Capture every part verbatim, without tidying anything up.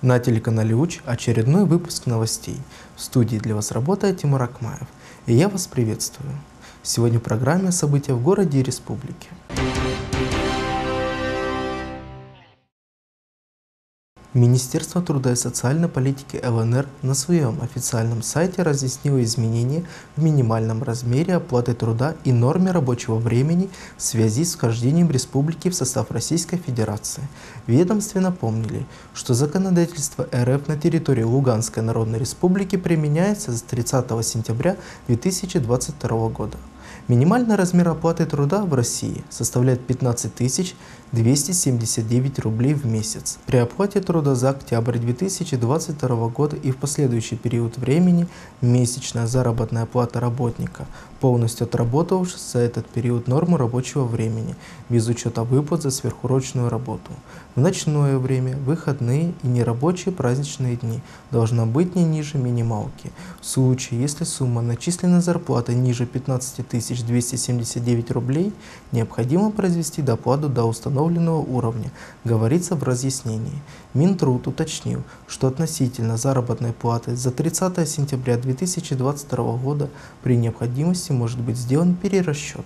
На телеканале УЧ очередной выпуск новостей. В студии для вас работает Тимур Акмаев, и я вас приветствую. Сегодня в программе «События в городе и республике». Министерство труда и социальной политики ЛНР на своем официальном сайте разъяснило изменения в минимальном размере оплаты труда и норме рабочего времени в связи с вхождением республики в состав Российской Федерации. В ведомстве напомнили, что законодательство РФ на территории Луганской Народной Республики применяется с тридцатого сентября две тысячи двадцать второго года. Минимальный размер оплаты труда в России составляет пятнадцать тысяч двести семьдесят девять рублей в месяц. При оплате труда за октябрь две тысячи двадцать второго года и в последующий период времени месячная заработная плата работника, полностью отработавшего за этот период норму рабочего времени, без учета выплат за сверхурочную работу. В ночное время, выходные и нерабочие праздничные дни должна быть не ниже минималки. В случае, если сумма начисленной зарплаты ниже пятнадцати тысяч двухсот семидесяти девяти рублей, необходимо произвести доплату до установленного уровня, говорится в разъяснении. Минтруд уточнил, что относительно заработной платы за тридцатое сентября две тысячи двадцать второго года при необходимости может быть сделан перерасчет.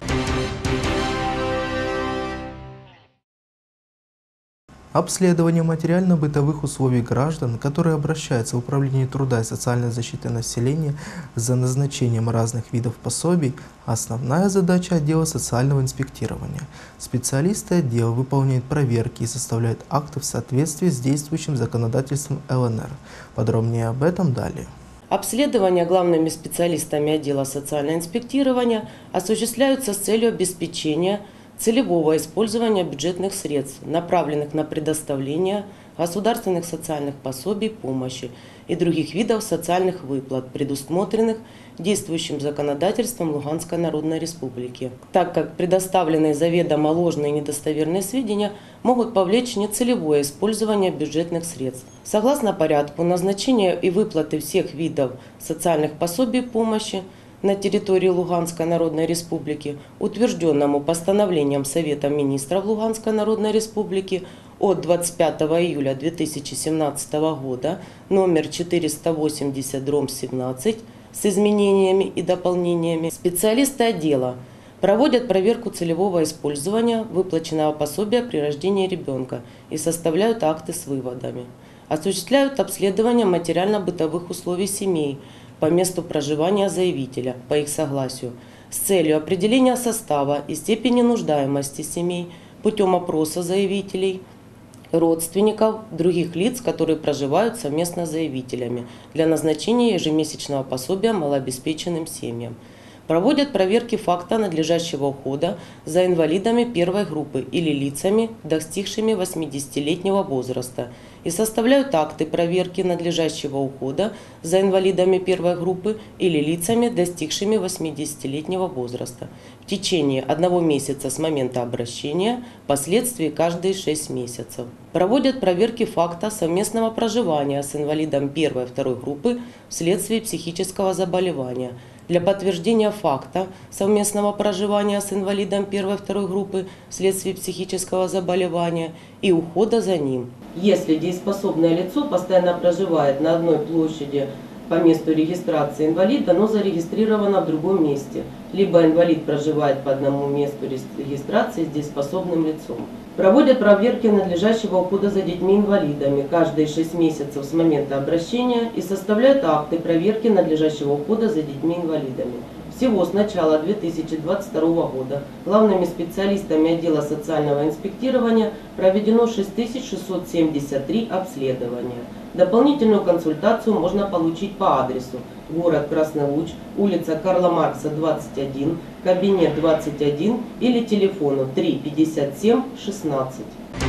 Обследование материально-бытовых условий граждан, которые обращаются в Управление труда и социальной защиты населения за назначением разных видов пособий – основная задача отдела социального инспектирования. Специалисты отдела выполняют проверки и составляют акты в соответствии с действующим законодательством ЛНР. Подробнее об этом далее. Обследования главными специалистами отдела социального инспектирования осуществляются с целью обеспечения целевого использования бюджетных средств, направленных на предоставление государственных социальных пособий, помощи и других видов социальных выплат, предусмотренных действующим законодательством Луганской Народной Республики, так как предоставленные заведомо ложные и недостоверные сведения могут повлечь нецелевое использование бюджетных средств. Согласно порядку назначения и выплаты всех видов социальных пособий, помощи на территории Луганской Народной Республики, утвержденному постановлением Совета Министров Луганской Народной Республики от двадцать пятого июля две тысячи семнадцатого года номер четыреста восемьдесят дробь семнадцать с изменениями и дополнениями, специалисты отдела проводят проверку целевого использования выплаченного пособия при рождении ребенка и составляют акты с выводами. Осуществляют обследование материально-бытовых условий семей по месту проживания заявителя, по их согласию, с целью определения состава и степени нуждаемости семей путем опроса заявителей, родственников, других лиц, которые проживают совместно с заявителями, для назначения ежемесячного пособия малообеспеченным семьям. Проводят проверки факта надлежащего ухода за инвалидами первой группы или лицами, достигшими восьмидесятилетнего возраста, и составляют акты проверки надлежащего ухода за инвалидами первой группы или лицами, достигшими восьмидесятилетнего возраста, в течение одного месяца с момента обращения, впоследствии каждые шесть месяцев. Проводят проверки факта совместного проживания с инвалидом первой и второй группы вследствие психического заболевания. Для подтверждения факта совместного проживания с инвалидом первой и второй группы вследствие психического заболевания и ухода за ним. Если дееспособное лицо постоянно проживает на одной площади по месту регистрации инвалида, но зарегистрировано в другом месте, либо инвалид проживает по одному месту регистрации с дееспособным лицом. Проводят проверки надлежащего ухода за детьми-инвалидами каждые шесть месяцев с момента обращения и составляют акты проверки надлежащего ухода за детьми-инвалидами. Всего с начала две тысячи двадцать второго года главными специалистами отдела социального инспектирования проведено шесть тысяч шестьсот семьдесят три обследования. Дополнительную консультацию можно получить по адресу: город Красный Луч, улица Карла Маркса, двадцать один, кабинет двадцать один или телефону три пятьдесят семь шестнадцать.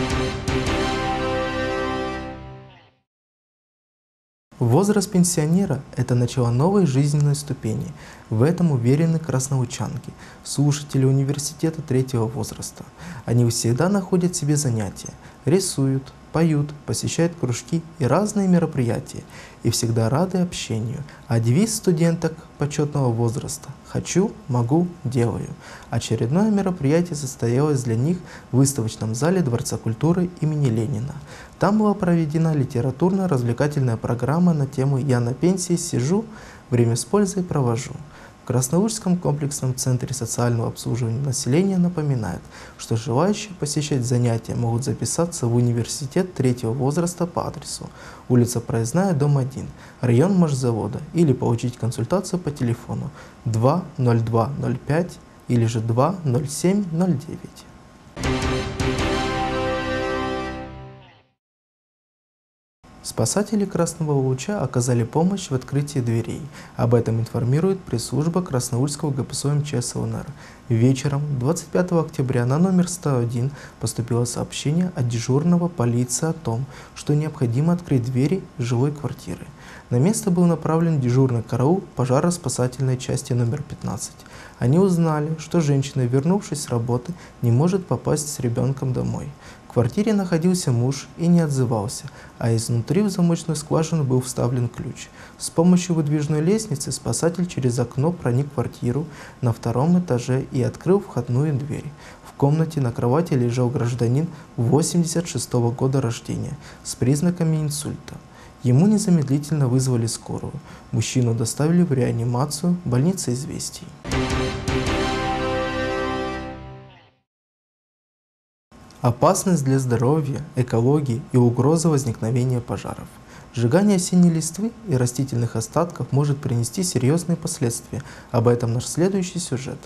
Возраст пенсионера – это начало новой жизненной ступени. В этом уверены краснолучанки, слушатели университета третьего возраста. Они всегда находят себе занятия, рисуют, поют, посещают кружки и разные мероприятия, и всегда рады общению. А девиз студенток почетного возраста «Хочу, могу, делаю». Очередное мероприятие состоялось для них в выставочном зале Дворца культуры имени Ленина. Там была проведена литературно-развлекательная программа на тему «Я на пенсии сижу, время с пользой провожу». В Красноульском комплексном центре социального обслуживания населения напоминают, что желающие посещать занятия могут записаться в университет третьего возраста по адресу улица Проездная, дом один, район Машзавода, или получить консультацию по телефону два ноль два ноль пять или же два ноль семь ноль девять. Спасатели Красного Луча оказали помощь в открытии дверей. Об этом информирует пресс-служба Красноульского ГПСО МЧС ЛНР. Вечером двадцать пятого октября на номер сто один поступило сообщение от дежурного полиции о том, что необходимо открыть двери жилой квартиры. На место был направлен дежурный караул пожаро-спасательной части номер пятнадцать. Они узнали, что женщина, вернувшись с работы, не может попасть с ребенком домой. В квартире находился муж и не отзывался, а изнутри в замочную скважину был вставлен ключ. С помощью выдвижной лестницы спасатель через окно проник в квартиру на втором этаже и открыл входную дверь. В комнате на кровати лежал гражданин восемьдесят шестого года рождения с признаками инсульта. Ему незамедлительно вызвали скорую. Мужчину доставили в реанимацию больницы «Известий». Опасность для здоровья, экологии и угроза возникновения пожаров. Сжигание осенней листвы и растительных остатков может принести серьезные последствия. Об этом наш следующий сюжет.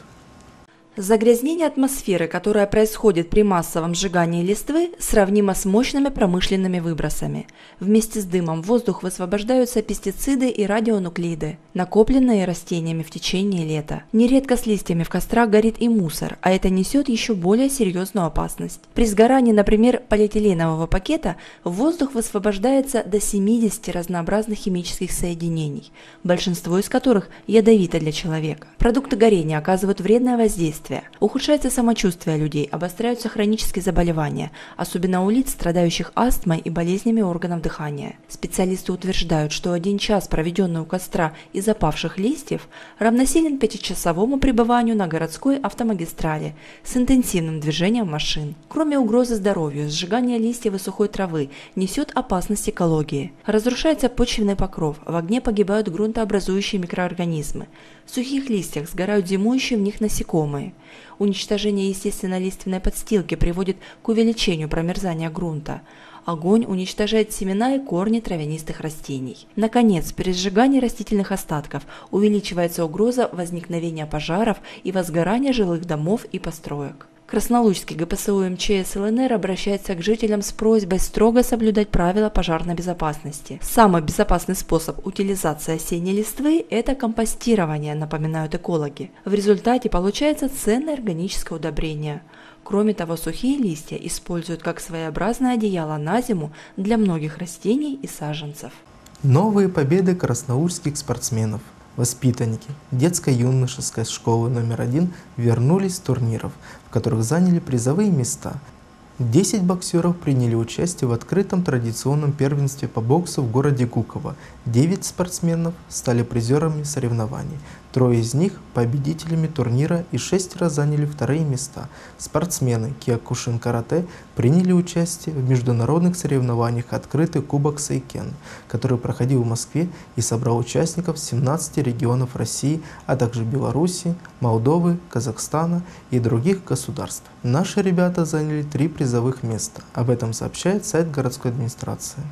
Загрязнение атмосферы, которое происходит при массовом сжигании листвы, сравнимо с мощными промышленными выбросами. Вместе с дымом в воздух высвобождаются пестициды и радионуклиды, накопленные растениями в течение лета. Нередко с листьями в кострах горит и мусор, а это несет еще более серьезную опасность. При сгорании, например, полиэтиленового пакета в воздух высвобождается до семидесяти разнообразных химических соединений, большинство из которых ядовито для человека. Продукты горения оказывают вредное воздействие. Ухудшается самочувствие людей, обостряются хронические заболевания, особенно у лиц, страдающих астмой и болезнями органов дыхания. Специалисты утверждают, что один час, проведенный у костра из опавших листьев, равносилен пятичасовому пребыванию на городской автомагистрали с интенсивным движением машин. Кроме угрозы здоровью, сжигание листьев и сухой травы несет опасность экологии. Разрушается почвенный покров, в огне погибают грунтообразующие микроорганизмы. В сухих листьях сгорают зимующие в них насекомые. Уничтожение естественно-лиственной подстилки приводит к увеличению промерзания грунта. Огонь уничтожает семена и корни травянистых растений. Наконец, при сжигании растительных остатков увеличивается угроза возникновения пожаров и возгорания жилых домов и построек. Краснолучский ГПСО МЧС ЛНР обращается к жителям с просьбой строго соблюдать правила пожарной безопасности. Самый безопасный способ утилизации осенней листвы – это компостирование, напоминают экологи. В результате получается ценное органическое удобрение. Кроме того, сухие листья используют как своеобразное одеяло на зиму для многих растений и саженцев. Новые победы красноульских спортсменов. Воспитанники детско-юношеской школы номер один вернулись с турниров, в которых заняли призовые места. десять боксеров приняли участие в открытом традиционном первенстве по боксу в городе Гуково. девять спортсменов стали призерами соревнований. Трое из них – победителями турнира и шестеро заняли вторые места. Спортсмены Киокушин карате приняли участие в международных соревнованиях «Открытый кубок Сейкен», который проходил в Москве и собрал участников семнадцати регионов России, а также Беларуси, Молдовы, Казахстана и других государств. Наши ребята заняли три призовых места. Об этом сообщает сайт городской администрации.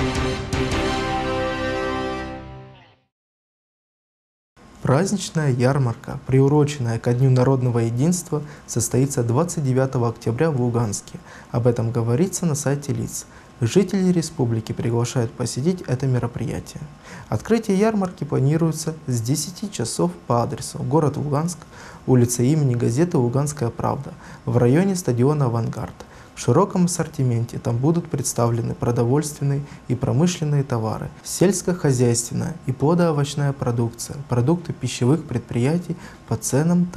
Праздничная ярмарка, приуроченная ко Дню народного единства, состоится двадцать девятого октября в Луганске. Об этом говорится на сайте ЛИЦ. Жители республики приглашают посетить это мероприятие. Открытие ярмарки планируется с десяти часов по адресу город Луганск, улица имени газеты «Луганская правда» в районе стадиона «Авангард». В широком ассортименте там будут представлены продовольственные и промышленные товары, сельскохозяйственная и плодоовощная продукция, продукты пищевых предприятий по ценам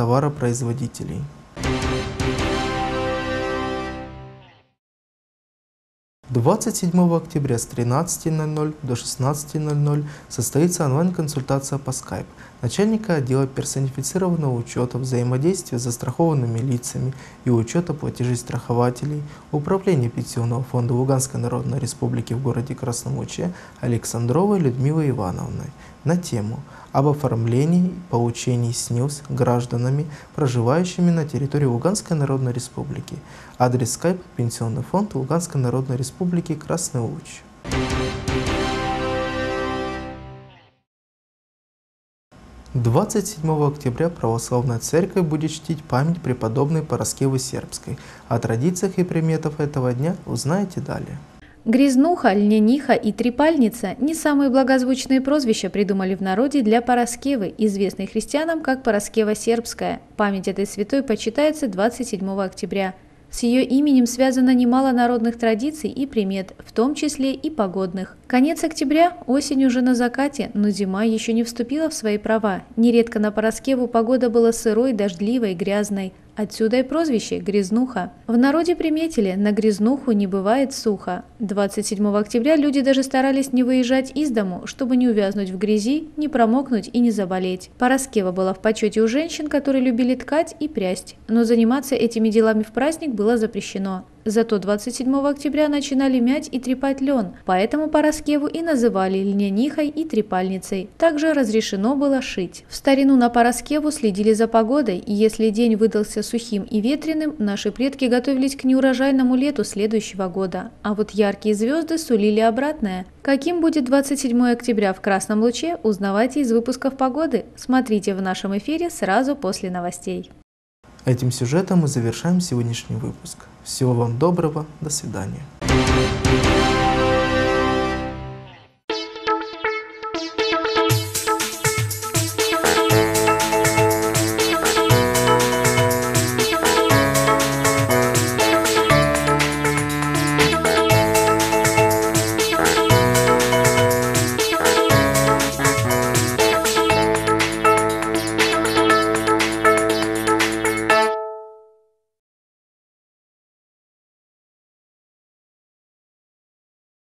товаропроизводителей. двадцать седьмого октября с тринадцати ноль-ноль до шестнадцати ноль-ноль состоится онлайн-консультация по скайп начальника отдела персонифицированного учета, взаимодействия с застрахованными лицами и учета платежей страхователей Управления Пенсионного фонда Луганской Народной Республики в городе Красном Луче Александровой Людмилой Ивановной на тему об оформлении и получении СНИЛС гражданами, проживающими на территории Луганской Народной Республики. Адрес скайп Пенсионный фонд Луганской Народной Республики Красный Луч. двадцать седьмого октября Православная Церковь будет чтить память преподобной Параскевы Сербской. О традициях и приметах этого дня узнаете далее. Грязнуха, льняниха и трепальница – не самые благозвучные прозвища придумали в народе для Параскевы, известной христианам как Параскева Сербская. Память этой святой почитается двадцать седьмого октября. С ее именем связано немало народных традиций и примет, в том числе и погодных. Конец октября, осень уже на закате, но зима еще не вступила в свои права. Нередко на Параскеву погода была сырой, дождливой, грязной. Отсюда и прозвище «Грязнуха». В народе приметили «на грязнуху не бывает сухо». двадцать седьмого октября люди даже старались не выезжать из дому, чтобы не увязнуть в грязи, не промокнуть и не заболеть. Параскева была в почете у женщин, которые любили ткать и прясть, но заниматься этими делами в праздник было запрещено. Зато двадцать седьмого октября начинали мять и трепать лен, поэтому Параскеву и называли льнянихой и трепальницей. Также разрешено было шить. В старину на Параскеву следили за погодой, и если день выдался сухим и ветреным, наши предки готовились к неурожайному лету следующего года. А вот яркие звезды сулили обратное. Каким будет двадцать седьмого октября в Красном Луче, узнавайте из выпусков погоды. Смотрите в нашем эфире сразу после новостей. Этим сюжетом мы завершаем сегодняшний выпуск. Всего вам доброго, до свидания.